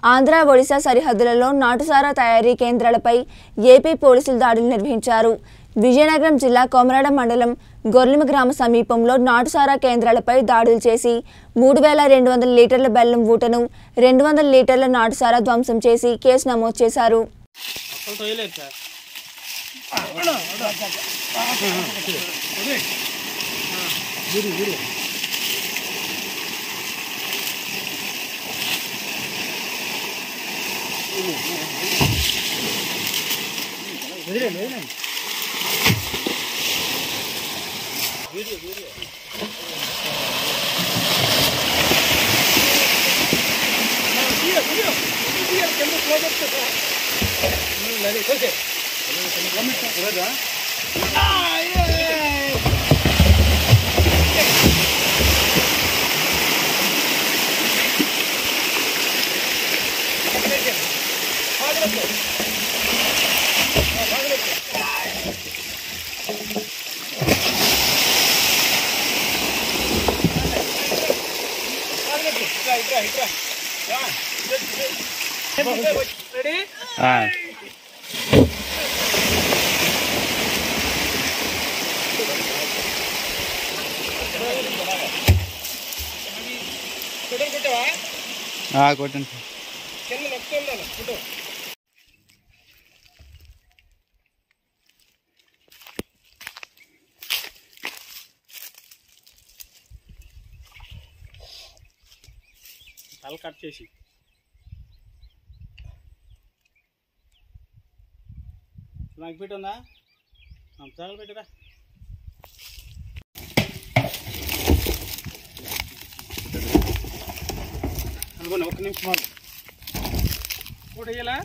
ఆంధ్ర ఒడిశా సరిహద్దులలో నాటుసారా తయారీ కేంద్రాలపై ఏపీ పోలీసులు దాడులు నిర్వహించారు. విజయనగరం జిల్లా కొమరాడ మండలం గొర్లిమ గ్రామ సమీపంలో నాటుసారా కేంద్రాలపై దాడులు చేసి 3200 లీటర్ల బెల్లం ఊటను 200 లీటర్ల నాటుసారా ధ్వంసం చేసి కేసు నమోదు చేశారు. కొట్టండి. తల కట్ చేసి నాకు పెట్టుందా తగలు పెట్టురా. అనుకోండి ఒక్క నిమిషం వాళ్ళు కూడా వేయాలా